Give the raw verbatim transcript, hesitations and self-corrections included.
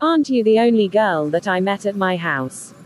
Aren't you the only girl that I met at my house?